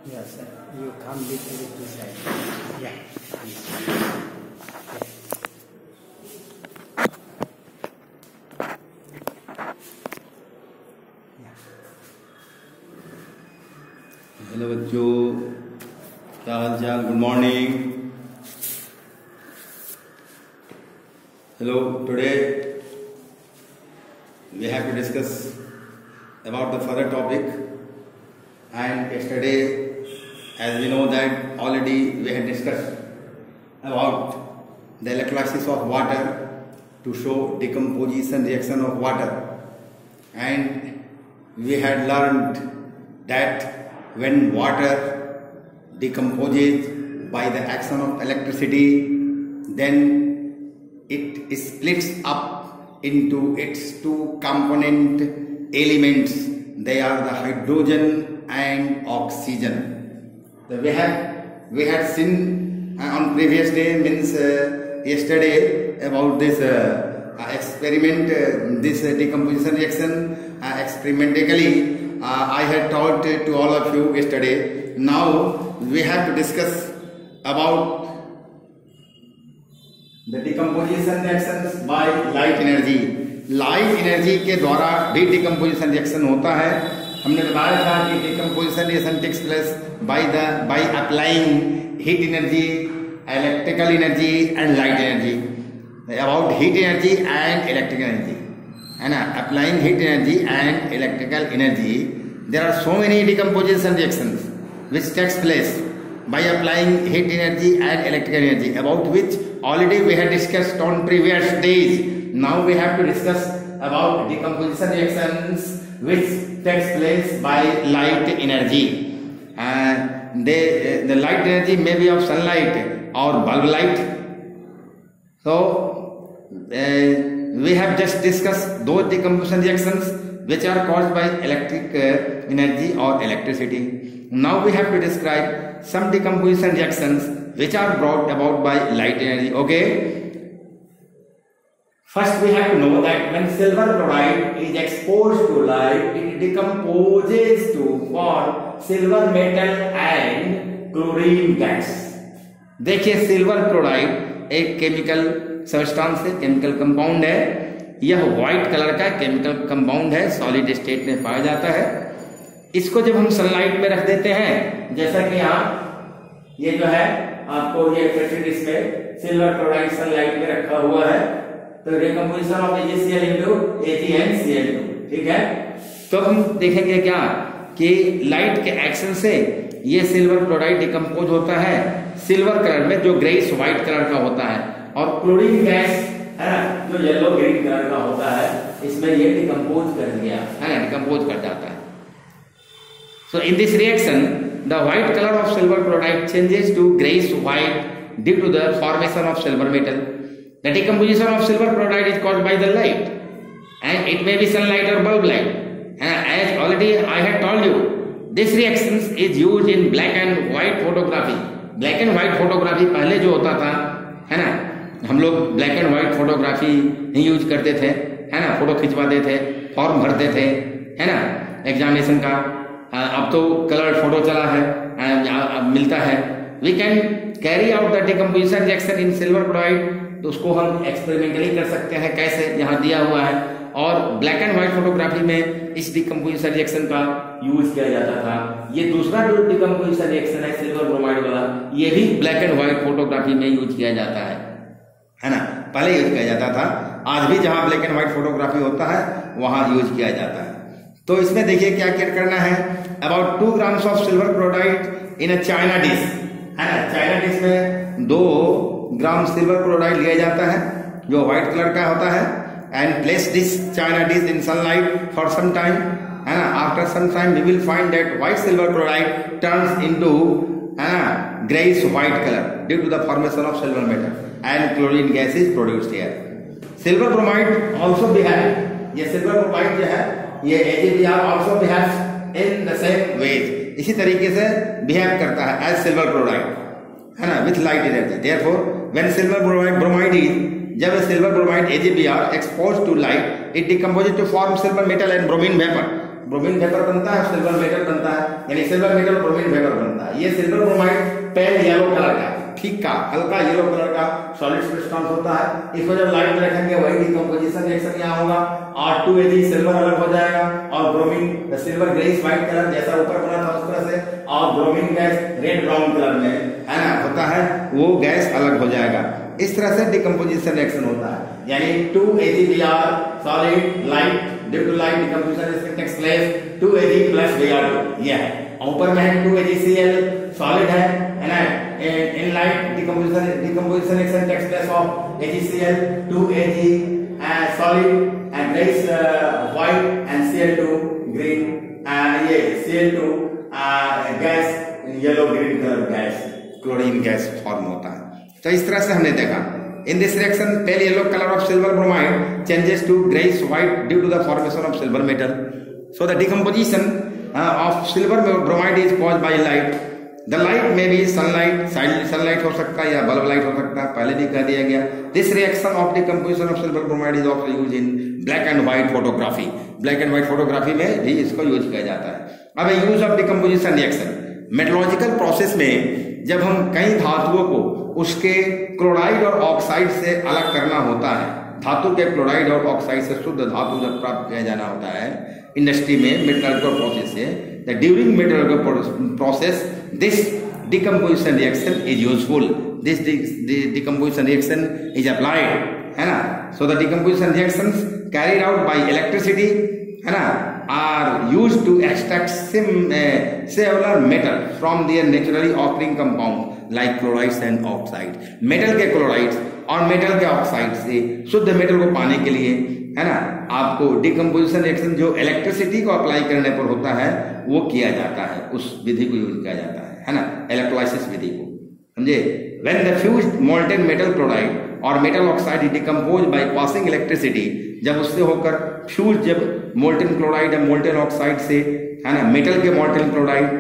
Yes, you come little bit this side. Yeah, please. Hello बच्चों, क्या हाल चाल? Good morning. Hello, today we have to discuss about the further topic, and yesterday, as we know that already we had discussed about the electrolysis of water to show decomposition reaction of water, and we had learned that when water decomposes by the action of electricity, then it splits up into its two component elements. They are the hydrogen and oxygen. So we had seen on previous day, means yesterday, about this experiment, this decomposition reaction experimentally. I had taught to all of you yesterday. Now we have to discuss about the decomposition reactions by light energy. Light energy के द्वारा भी decomposition reaction होता है. हमने बताया था कि decomposition reaction takes place by applying heat energy, electrical energy and light energy. About heat energy and electrical energy, है ना. Applying heat energy and electrical energy, there are so many decomposition reactions which takes place by applying heat energy and electrical energy, about which already we had discussed on previous days. Now we have to discuss about decomposition reactions which takes place by light energy. The light energy may be of sunlight or bulb light. So we have just discussed those decomposition reactions which are caused by electric energy or electricity. Now we have to describe some decomposition reactions which are brought about by light energy. Okay. First we have to know that when silver chloride is exposed to light, it decomposes to form silver metal and chlorine gas. देखिए, silver chloride एक chemical substance है, chemical compound है. यह white colour का chemical compound है, solid state में पाया जाता है. इसको जब हम सनलाइट में रख देते हैं, जैसा कि यहाँ ये जो है आपको ये पेट्रीडिस में सिल्वर क्लोराइड सनलाइट में रखा हुआ है, तो decomposition of AgCl into AgNCl2, ठीक है. तो हम देखेंगे क्या कि लाइट के एक्शन से ये सिल्वर क्लोराइड डिकम्पोज होता है सिल्वर कलर में, जो ग्रेइश व्हाइट कलर का होता है, और क्लोरीन गैस है ना, जो येलो ग्रीन कलर का होता है, इसमें ये डिकम्पोज कर दिया है ना, डिकम्पोज कर जाता है. So in this reaction, the white color of silver chloride changes to grayish white due to the formation of silver metal. The decomposition of silver chloride is caused by the light, and it may be sunlight or bulb light. And as already I had told you, this reaction is used in black and white photography. Black and white photography पहले जो होता था, है ना, हम लोग black and white photography ही use करते थे, है ना. फोटो खिंचवाते थे, फॉर्म भरते थे, है ना, एग्जामिनेशन का. अब तो कलर फोटो चला है, मिलता है. We can carry out the decomposition reaction in silver chloride, तो उसको हम एक्सपेरिमेंटली कर सकते हैं. कैसे, यहाँ दिया हुआ है. और ब्लैक एंड व्हाइट फोटोग्राफी में इस डिकम्पोजिशन रिएक्शन का यूज किया जाता था. ये दूसरा जो डिकम्पोजिशन रिएक्शन है सिल्वर ब्रोमाइड वाला, ये भी ब्लैक एंड व्हाइट फोटोग्राफी में यूज किया जाता है ना. पहले यूज किया जाता था, आज भी जहां ब्लैक एंड व्हाइट फोटोग्राफी होता है वहां यूज किया जाता है. तो इसमें देखिए क्या क्या करना है. About 2 grams of silver chloride in a china dish, है ना. चाइना डिश में 2 ग्राम सिल्वर क्लोराइड लिया जाता है जो व्हाइट कलर का होता है, and place this china dish in sunlight for some time, है ना. After some time we will find that white silver chloride turns into, है ना, greyish white colour due to the formation of silver metal, and chlorine gas is produced here. Silver bromide also behave, ये silver bromide जो है ये AgBr also behaves in the same ways, इसी तरीके से behave करता है एज सिल्वर क्लोराइड, है ना, with light energy. Therefore when silver bromide is, जब silver bromide AgBr exposed to light, it decomposes to form silver metal and bromine vapour. Bromine vapour बनता है, सिल्वर मेटल बनता है, यानी सिल्वर मेटल ब्रोमीन वेपर बनता है। ये silver bromide pale yellow colour का, ठीक का हल्का येलो कलर का सॉलिड सब्सटेंस होता है। इसको जब लाइट में रखेंगे वही डिकम्पोजिशन रिएक्शन यहाँ होगा और 2Ag सिल्वर अलग हो जाएगा और bromine silver greyish white colour जैसा ऊपर बना था उस तरह से, और bromine gas red brown colour में है ना होता है, वो गैस अलग हो जाएगा। इस तरह से डिकम्पोजिशन रिएक्शन होता है, यानी 2AgBr solid light due to light decomposition reaction takes place 2Ag plus Br2 ये है। ऊपर में है 2AgCl सॉलिड है ना, in light decomposition reaction takes place of AgCl, 2Ag solid and grayish white and Cl2 green, ये Cl2 gas yellow green color gas chlorine gas form होता है। तो इस तरह से हमने देखा in this reaction pale yellow color of silver bromide changes to grayish white due to the formation of silver metal. So the decomposition of silver bromide is caused by light. The light may be sunlight हो सकता है या bulb light हो सकता है, पहले भी कह दिया गया। This reaction of decomposition of silver bromide is also used in black and white photography. Black and white photography में भी इसको यूज किया जाता है। अब use of decomposition reaction metallurgical process में जब हम कई धातुओं को उसके क्लोराइड और ऑक्साइड से अलग करना होता है, धातु के क्लोराइड और ऑक्साइड से शुद्ध धातु जब प्राप्त किया जाना होता है इंडस्ट्री में मेटलर्जिकल प्रोसेस से, during metallurgical process this decomposition reaction is useful. This decomposition reaction is applied, है ना। So the decomposition reactions carried out by electricity, है ना, are used to extract several metal from their naturally occurring compounds like chlorides and oxides. Metal के chlorides और metal के oxide से शुद्ध metal को पाने के लिए, है ना, आपको डिकम्पोजिशन रिएक्शन जो इलेक्ट्रिसिटी को अप्लाई करने पर होता है वो किया जाता है, उस विधि को यूज किया जाता है ना, इलेक्ट्रोलाइसिस विधि को, समझे। When the fused molten metal chloride और metal oxide decompose by passing electricity, जब उससे होकर फ्यूज जब मोल्टेन क्लोराइड या मोल्टेन ऑक्साइड से, है ना, मेटल के molten chloride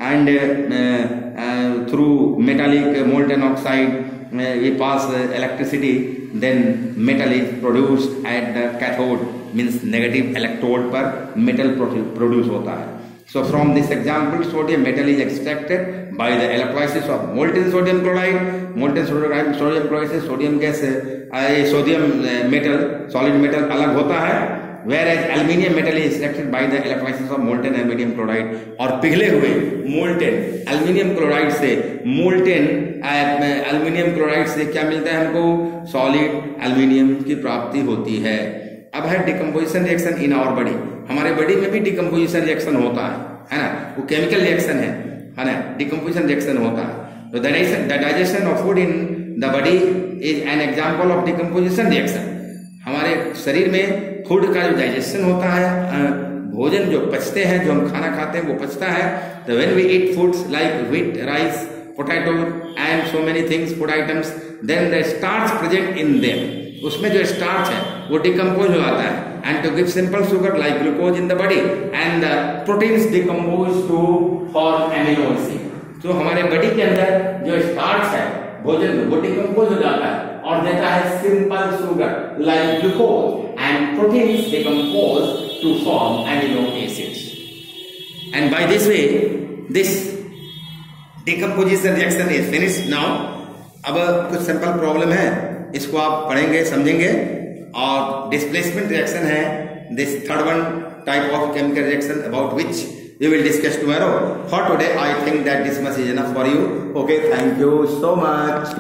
and through metallic molten oxide we pass electricity, then metal is produced at the cathode, means negative electrode पर metal produce होता है। So from this example, sodium metal is extracted by the electrolysis of molten sodium chloride. Molten sodium chloride से sodium gas, sodium metal, solid metal अलग होता है, whereas aluminium metal is extracted by the electrolysis of molten aluminium chloride। और पिघले हुए molten aluminium chloride से molten aluminium chloride से क्या मिलता है हमको, solid aluminium की प्राप्ति होती है। अब है decomposition reaction in our body, हमारे बॉडी में भी decomposition reaction होता है ना, वो केमिकल रिएक्शन है ना, decomposition reaction होता है। तो the digestion of food in the body is an example of decomposition reaction। हमारे शरीर में फूड का जो डाइजेशन होता है, भोजन जो पचते हैं, जो हम खाना खाते हैं वो पचता है। तो when we eat foods like wheat, rice, potato and so many things, food items, then the starch present in them, उसमें जो स्टार्च है वो डिकम्पोज हो जाता है and to give simple sugar like glucose in the body and the proteins decompose to form amino acid. तो हमारे body के अंदर जो स्टार्च है भोजन में वो डिकम्पोज हो जाता है और देता है simple sugar like glucose and proteins decompose to form amino acids. And by this way this decomposition reaction is finished now. अब कुछ सिंपल प्रॉब्लम है, इसको आप पढ़ेंगे समझेंगे। और डिस्प्लेसमेंट रिएक्शन है this third one type of chemical reaction about which we will discuss tomorrow. For today I think that this much is enough for you. Okay, thank you so much.